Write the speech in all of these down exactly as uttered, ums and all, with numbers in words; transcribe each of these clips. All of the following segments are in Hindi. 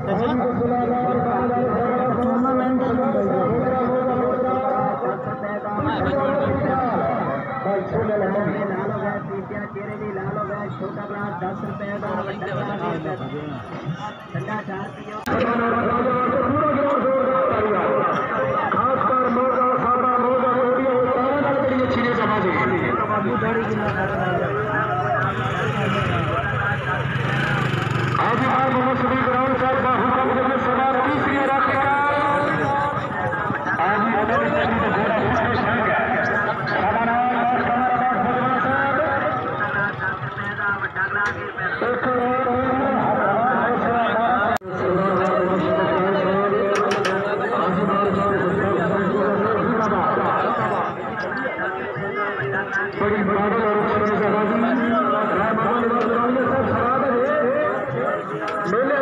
छोटा ग्लास दस रुपए का ठंडा चार बड़ी बराबर और मेले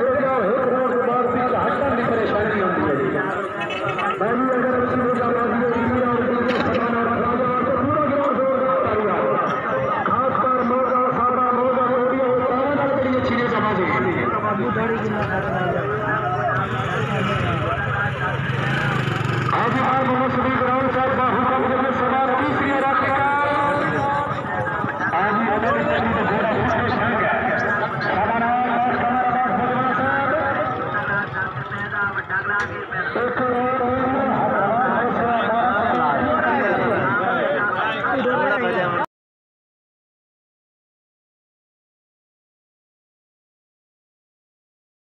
की परेशानी होती है अगर खासकर मोगा सारा मोगा छीने जमा आज मोहम्मद सभी ग्राउंड साहब का हुक्म में सवार तीसरी रखेगा आज